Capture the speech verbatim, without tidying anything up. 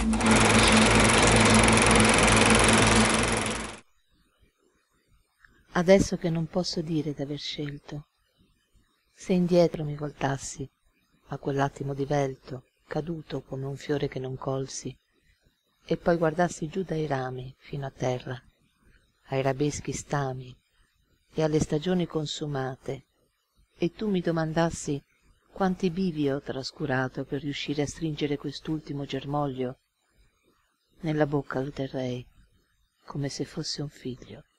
Adesso che non posso dire d'aver scelto, se indietro mi voltassi a quell'attimo divelto, caduto come un fiore che non colsi, e poi guardassi giù dai rami fino a terra, ai rabeschi stami e alle stagioni consumate, e tu mi domandassi quanti bivi ho trascurato per riuscire a stringere quest'ultimo germoglio, nella bocca lo terrei come se fosse un figlio.